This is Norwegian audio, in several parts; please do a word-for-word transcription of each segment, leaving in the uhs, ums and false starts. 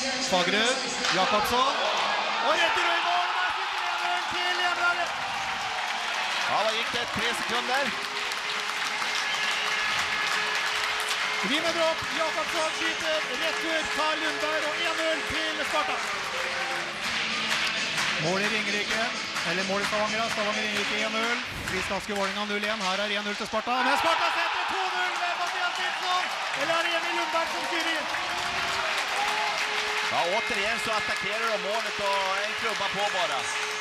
Fagerud, Jakobsson, og retter i mål, og der sitter en null til hjemmelaget. Ja, da gikk det tre sekunder. Rimedropp, Jakobsson skyter, retur, Karl Lundberg, og en null til Sparta. Mål i Ringerike, eller mål i Stavanger, Stavanger Ringerike en null. Fristanske Vålinga null en, her er en null til Sparta, men Sparta setter to null ved Mathias Nilsson, eller er det Emil Lundberg som styrer? Ja, återigen så attackerar de målet och en klubba på bara.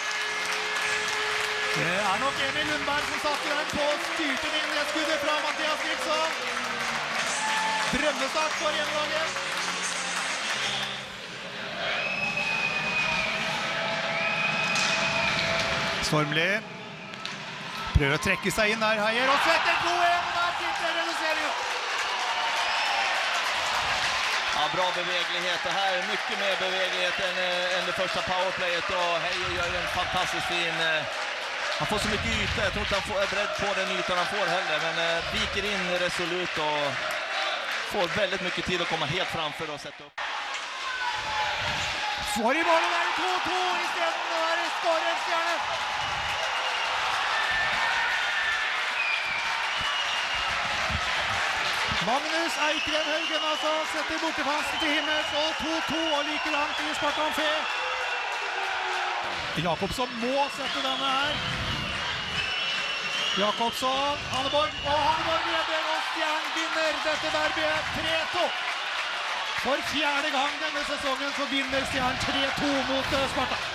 Det er nok Emil Lundberg som satte den på, styrte den inn i et skuddet fra Mathias Nilsson. Drømmestart for hjemmelaget. Stormli prøver å trekke seg inn der, Heier, og setter to en, og der sitter reduseringen. Ja, bra beveglighet. Det här är mycket mer beveglighet än, än det första powerplayet, och Heier gör en fantastiskt fin... Han får så mycket yta, jag tror inte han får, är beredd på den ytan han får heller, men eh, viker in resolut och får väldigt mycket tid att komma helt framför och sätta upp. Får i målet der to to i stedet, og der skårer en stjerne. Magnus Eikren Haugen altså setter bortefansen til himmels, og to to og like langt i Sparta Amfi. Jakobsson må sette denne her. Jakobsson, Hanneborg, og Hanneborg redder, og Stjern vinner dette derbyet tre to. For fjerde gang denne sesongen så vinner Stjern tre to mot Sparta.